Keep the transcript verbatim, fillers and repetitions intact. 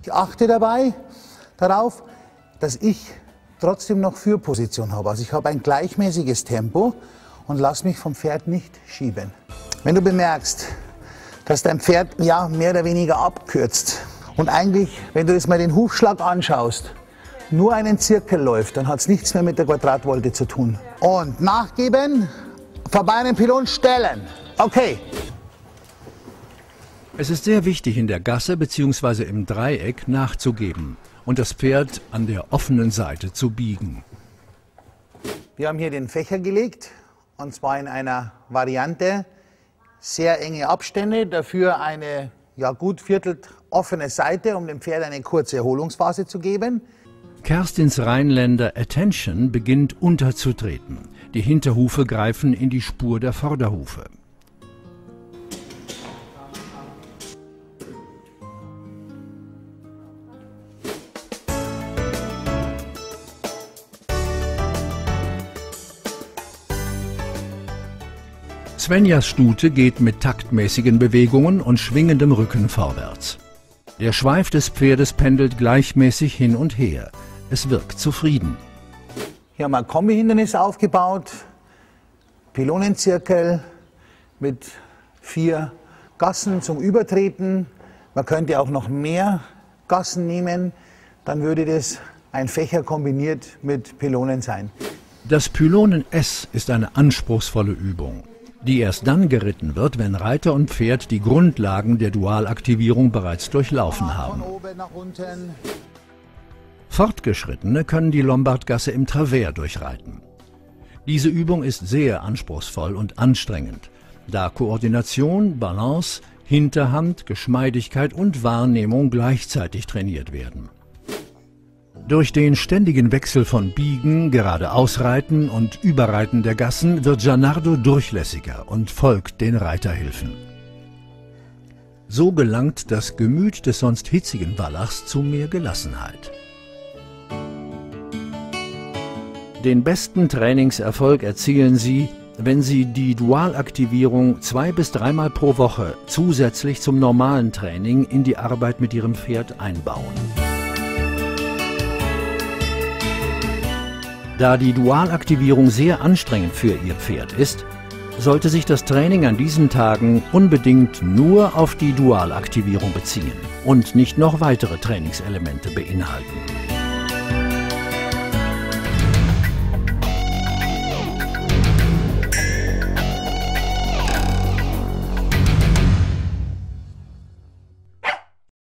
Ich achte dabei darauf, dass ich trotzdem noch Führposition habe. Also ich habe ein gleichmäßiges Tempo und lasse mich vom Pferd nicht schieben. Wenn du bemerkst, dass dein Pferd ja mehr oder weniger abkürzt und eigentlich, wenn du jetzt mal den Hufschlag anschaust, nur einen Zirkel läuft, dann hat es nichts mehr mit der Quadratvolte zu tun. Und nachgeben, vorbei an den Pylon stellen. Okay. Es ist sehr wichtig, in der Gasse bzw. im Dreieck nachzugeben und das Pferd an der offenen Seite zu biegen. Wir haben hier den Fächer gelegt, und zwar in einer Variante sehr enge Abstände, dafür eine ja, gut viertelt offene Seite, um dem Pferd eine kurze Erholungsphase zu geben. Kerstins Rheinländer Attention beginnt unterzutreten. Die Hinterhufe greifen in die Spur der Vorderhufe. Svenjas Stute geht mit taktmäßigen Bewegungen und schwingendem Rücken vorwärts. Der Schweif des Pferdes pendelt gleichmäßig hin und her. Es wirkt zufrieden. Hier haben wir ein Kombi-Hindernis aufgebaut, Pylonenzirkel mit vier Gassen zum Übertreten. Man könnte auch noch mehr Gassen nehmen, dann würde das ein Fächer kombiniert mit Pylonen sein. Das Pylonen-S ist eine anspruchsvolle Übung, die erst dann geritten wird, wenn Reiter und Pferd die Grundlagen der Dualaktivierung bereits durchlaufen haben. Von oben nach unten. Fortgeschrittene können die Lombardgasse im Travers durchreiten. Diese Übung ist sehr anspruchsvoll und anstrengend, da Koordination, Balance, Hinterhand, Geschmeidigkeit und Wahrnehmung gleichzeitig trainiert werden. Durch den ständigen Wechsel von Biegen, Geradeausreiten und Überreiten der Gassen wird Gianardo durchlässiger und folgt den Reiterhilfen. So gelangt das Gemüt des sonst hitzigen Wallachs zu mehr Gelassenheit. Den besten Trainingserfolg erzielen Sie, wenn Sie die Dualaktivierung zwei bis dreimal pro Woche zusätzlich zum normalen Training in die Arbeit mit Ihrem Pferd einbauen. Da die Dualaktivierung sehr anstrengend für Ihr Pferd ist, sollte sich das Training an diesen Tagen unbedingt nur auf die Dualaktivierung beziehen und nicht noch weitere Trainingselemente beinhalten.